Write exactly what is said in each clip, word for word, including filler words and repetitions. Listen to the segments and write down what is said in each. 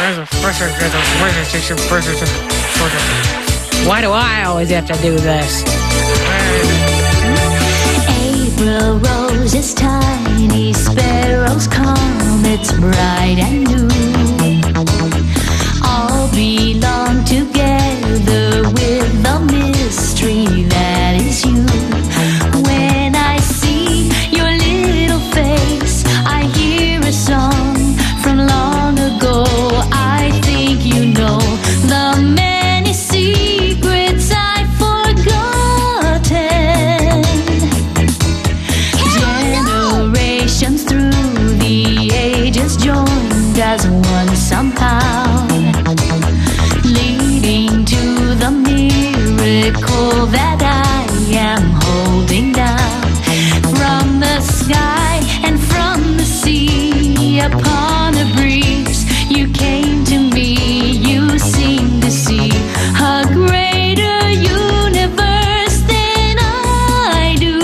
Why do I always have to do this? April rose is tiny, sparrows come, it's bright and new. All belong together with the mystery that is you. When I see your little face, I hear a song from long ago. I think you know the many secrets I've forgotten. Generations through the ages joined as one somehow, leading to the miracle that I am holding down. From the sky and from the sea, upon a breeze, you came to me. You seem to see a greater universe than I do.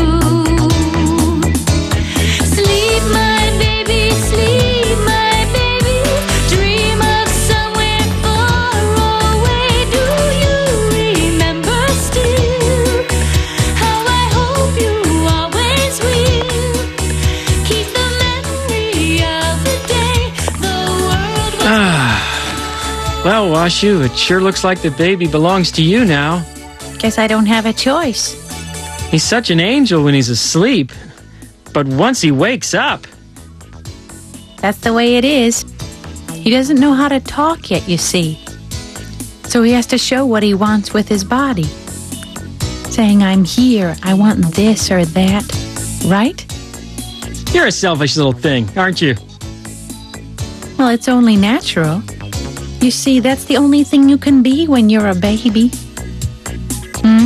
Sleep, my baby, sleep, my baby. Dream of somewhere far away. Do you remember still how I hope you always will? Keep the memory of the day the world was. Well, Washu, it sure looks like the baby belongs to you now. Guess I don't have a choice. He's such an angel when he's asleep, but once he wakes up... That's the way it is. He doesn't know how to talk yet, you see. So he has to show what he wants with his body. Saying, I'm here, I want this or that. Right? You're a selfish little thing, aren't you? Well, it's only natural. You see, that's the only thing you can be when you're a baby. Hmm?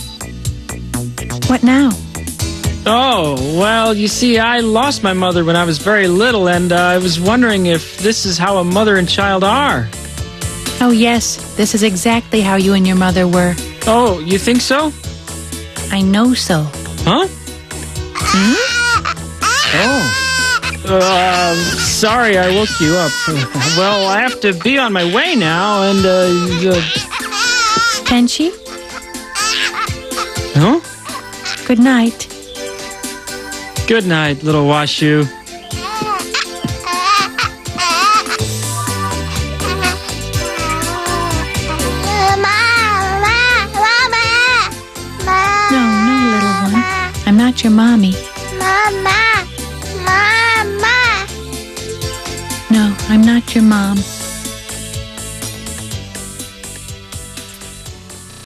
What now? Oh, well, you see, I lost my mother when I was very little, and uh, I was wondering if this is how a mother and child are. Oh, yes, this is exactly how you and your mother were. Oh, you think so? I know so. Huh? Hmm? Oh. Uh, sorry I woke you up. Well, I have to be on my way now, and, uh... uh Tenchi? huh? Good night. Good night, little Washu. No, no, little one. I'm not your mommy. Mama, Mama. No, I'm not your mom.